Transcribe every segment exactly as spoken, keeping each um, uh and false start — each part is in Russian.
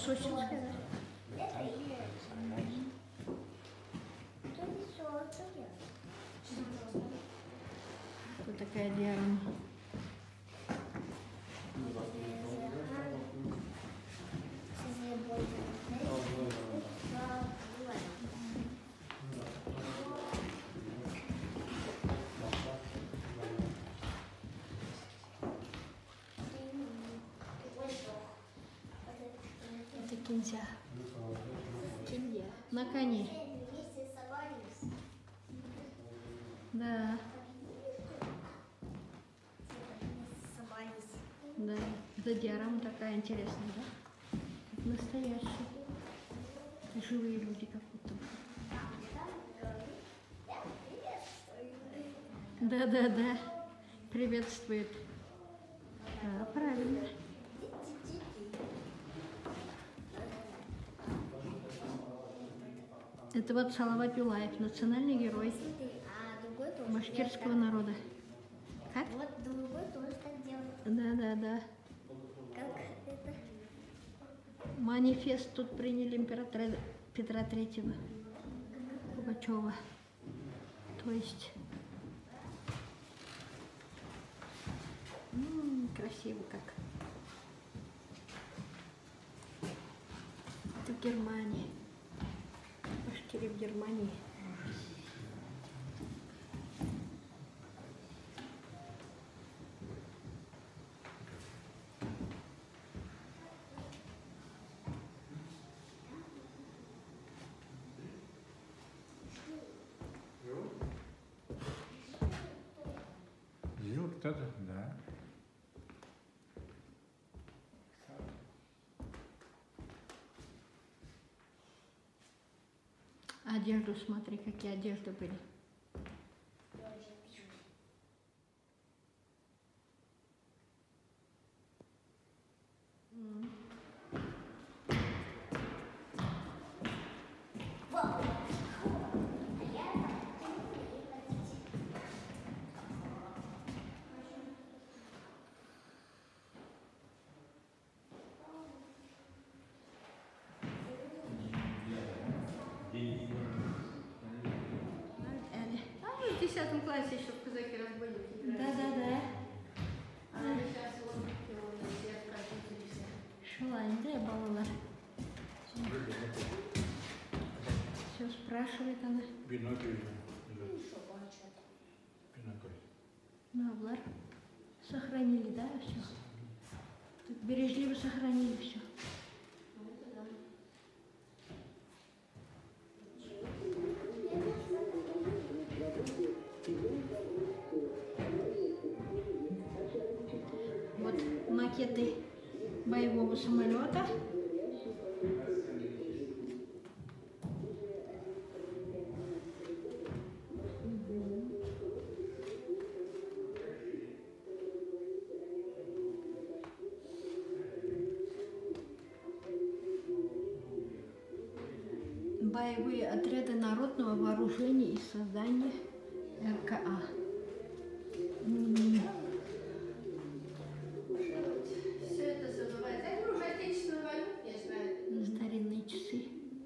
Сочинская, да? Вот такая диорама. Это кинзя. На коне. Да. Да. Это диорама такая интересная, да? Как настоящая. Живые люди как будто бы. Да, да, да. Приветствует. Да, правильно. Это вот Салават Юлаев, национальный герой башкирского народа. Как? Вот другой тоже так делает. Да, да, да. Как это? Манифест тут приняли императора Петра Третьего Пугачева. То есть м-м, красиво как. Это в Германии. Башкирия в Германии. Юрт, это, да. Одежду смотри, какие одежды были. А, в десятом классе еще в казаки-разбойники. Да, да, да. А сейчас вот все откатились. Шулань, да, балалар. Все спрашивает она. Бинокль. Что плачет? Бинокль. Ну, Влар. Сохранили, да, все? Так бережливо сохранили все. Вот макеты боевого самолета. Боевые отряды народного вооружения и создания эр ка а. Все это называется. Я говорю, уже отечественную войну, я знаю. Старинные часы.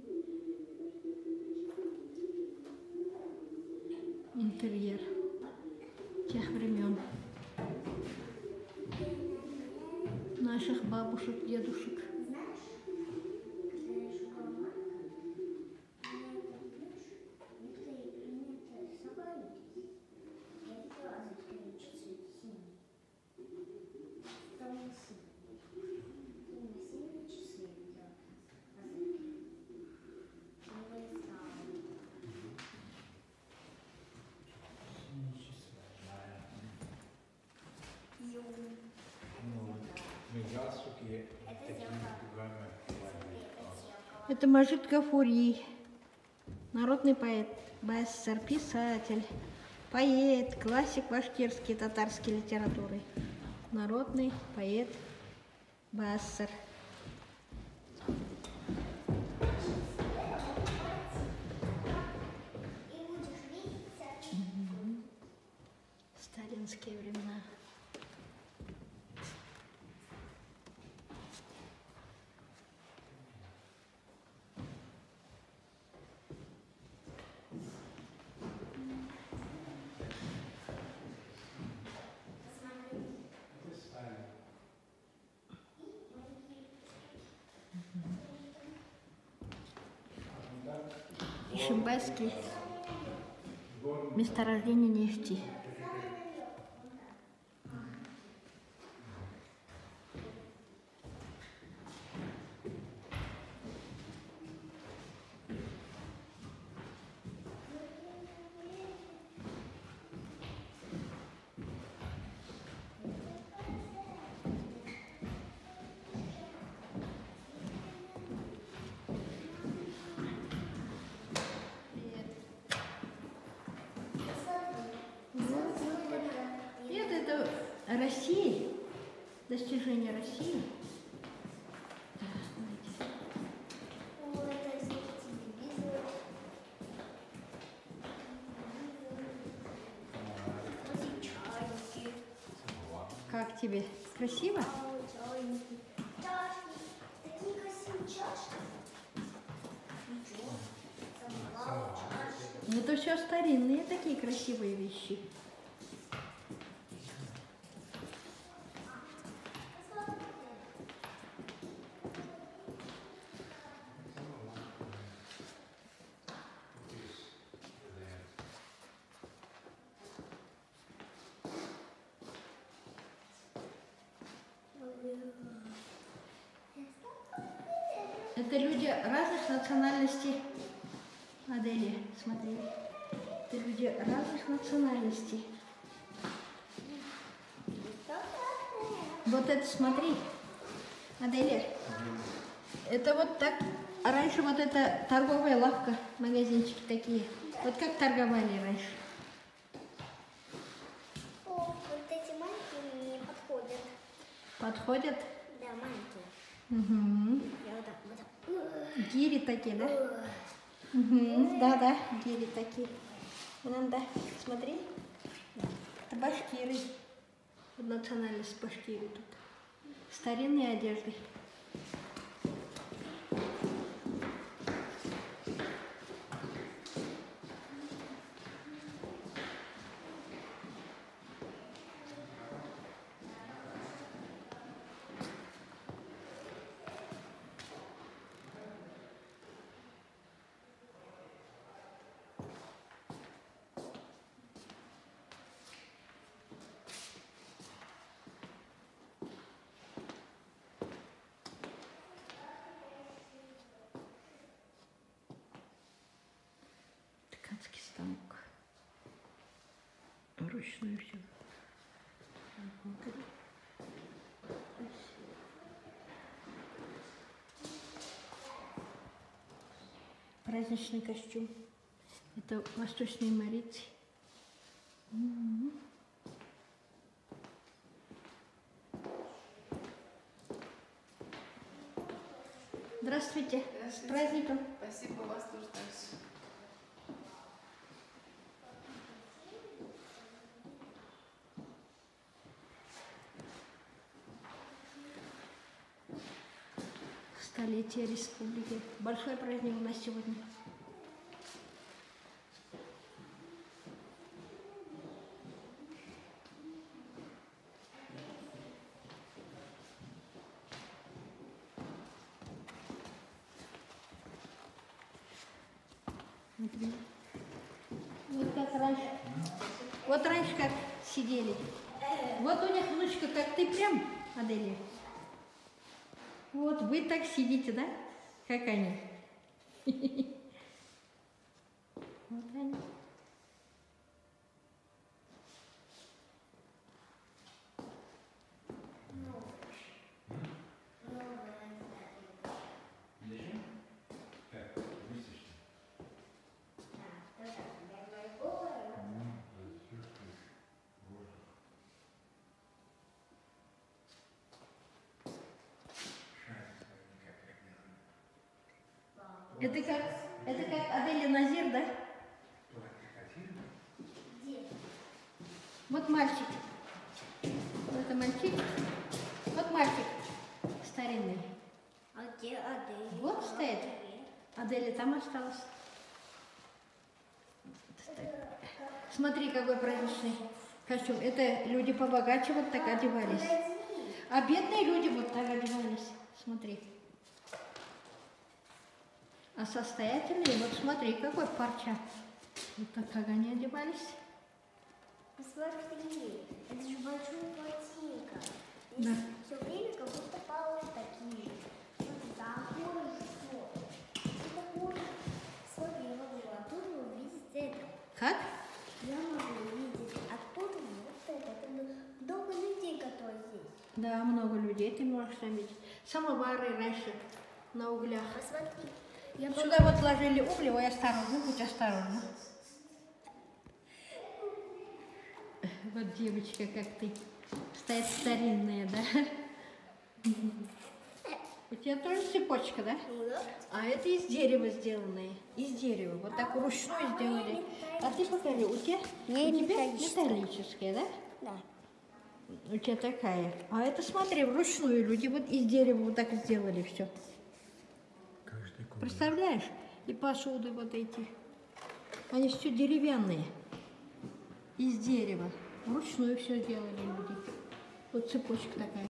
Интерьер тех времен. Наших бабушек, дедушек. Это Мажид Гафури, народный поэт, бессер, писатель, поэт, классик башкирской татарской литературы, народный поэт, бессер. Сталинские времена. Ишимбайский месторождение нефти. Нет, это Россия, достижение России. Да, смотрите. Вот это телевизор. Вот и чайники. Как тебе? Красиво? А, чайники. Чашки. Такие красивые чашки. Ничего. Самовар, чашки. Это все старинные такие красивые вещи. Это люди разных национальностей. Адели, смотри. Это люди разных национальностей. Вот это смотри. Адели. Это вот так. А раньше вот это торговая лавка, магазинчики такие. Вот как торговали раньше. О, вот эти маленькие мне подходят. Подходят. Да, маленькие. Угу. Я вот так, вот так. Гири такие, да? Угу. Да, да, гири такие. Вон, да, смотри. Это башкиры. Вот национальность башкиры тут. Старинные одежды. Ткацкий станок. Ручную все. Праздничный костюм. Это восточные моряцы. М-м-м. Здравствуйте. С праздником. Спасибо, у вас тоже так же. Столетие республики. Большой праздник у нас сегодня. Смотри. Вот как раньше. Вот раньше как сидели. Вот у них внучка, как ты прям, Аделия. Вот вы так сидите, да? Как они. Вот они. Это как, это как Аделия Назир, да? Вот мальчик. Вот это мальчик. Вот мальчик старинный. А где Адель? Вот стоит. Аделия там осталась. Смотри, какой праздничный костюм. Это люди побогаче вот так одевались. А бедные люди вот так одевались. Смотри. А состоятельные, вот смотри, какой парча. Вот так как они одевались. Посмотри, это же большой ботинка. Да. Все время как будто полы такие. Смотри, такой что? Такой. Смотри, я могу оттуда увидеть это. Как? Я могу увидеть оттуда вот это. Это много людей, которые здесь. Да, много людей ты можешь заметить. Самовары раньше на углях. Посмотри. Я Сюда вот ложили угли, ой, осторожно, будь осторожна. Вот девочка, как ты. Стоит старинная, да? У тебя тоже цепочка, да? Ну да. А это из дерева сделанное. Из дерева. Вот так вручную сделали. А ты покажи, у тебя, Не, у тебя металлическая. металлическая, да? Да. У тебя такая. А это, смотри, вручную люди вот из дерева вот так сделали все. Каждый круг. Представляешь? И посуды вот эти. Они все деревянные. Из дерева. Вручную все делали люди. Вот цепочка такая.